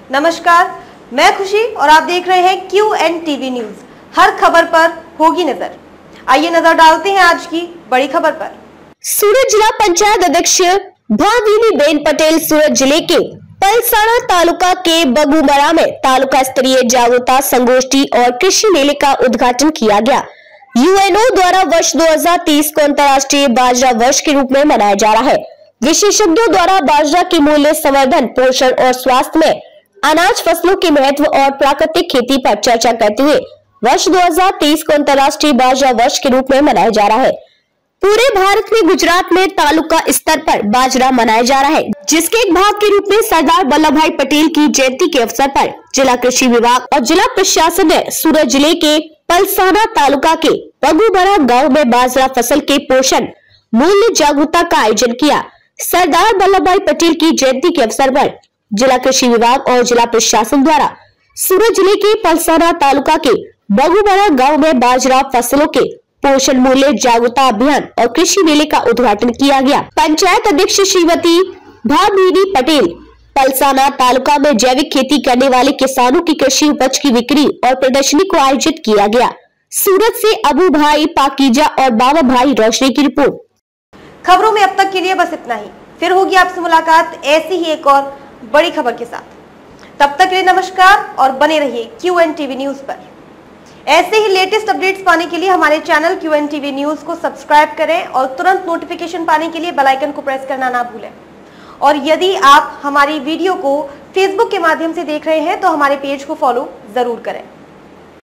नमस्कार, मैं खुशी और आप देख रहे हैं QNTV न्यूज। हर खबर पर होगी नजर। आइए नजर डालते हैं आज की बड़ी खबर पर। सूरत जिला पंचायत अध्यक्ष भाविनी बेन पटेल सूरत जिले के पलसाना तालुका के बगुमरा में तालुका स्तरीय जागरूकता संगोष्ठी और कृषि मेले का उद्घाटन किया गया। UNO द्वारा वर्ष 2030 को अंतर्राष्ट्रीय बाजरा वर्ष के रूप में मनाया जा रहा है। विशेषज्ञों द्वारा बाजरा के मूल्य, संवर्धन, पोषण और स्वास्थ्य में अनाज फसलों के महत्व और प्राकृतिक खेती पर चर्चा करते हुए वर्ष 2023 को अंतर्राष्ट्रीय बाजरा वर्ष के रूप में मनाया जा रहा है। पूरे भारत में गुजरात में तालुका स्तर पर बाजरा मनाया जा रहा है, जिसके एक भाग के रूप में सरदार वल्लभ भाई पटेल की जयंती के अवसर पर जिला कृषि विभाग और जिला प्रशासन ने सूरत जिले के पलसाना तालुका के बगुमरा गांव में बाजरा फसल के पोषण मूल्य जागरूकता का आयोजन किया। सरदार वल्लभ भाई पटेल की जयंती के अवसर पर जिला कृषि विभाग और जिला प्रशासन द्वारा सूरत जिले के पलसाना तालुका के बगुमरा गांव में बाजरा फसलों के पोषण मूल्य जागरूकता अभियान और कृषि मेले का उद्घाटन किया गया। पंचायत अध्यक्ष श्रीमती भाविनी पटेल पलसाना तालुका में जैविक खेती करने वाले किसानों की कृषि उपज की बिक्री और प्रदर्शनी को आयोजित किया गया। सूरत से अबू भाई पाकीजा और बाबा भाई रोशनी की रिपोर्ट। खबरों में अब तक के लिए बस इतना ही। फिर होगी आपसे मुलाकात ऐसी ही एक और बड़ी खबर के साथ। तब तक के लिए नमस्कार और बने रहिए QNTV न्यूज पर। ऐसे ही लेटेस्ट अपडेट्स पाने के लिए हमारे चैनल QNTV न्यूज को सब्सक्राइब करें और तुरंत नोटिफिकेशन पाने के लिए बेल आइकन को प्रेस करना ना भूलें। और यदि आप हमारी वीडियो को फेसबुक के माध्यम से देख रहे हैं तो हमारे पेज को फॉलो जरूर करें।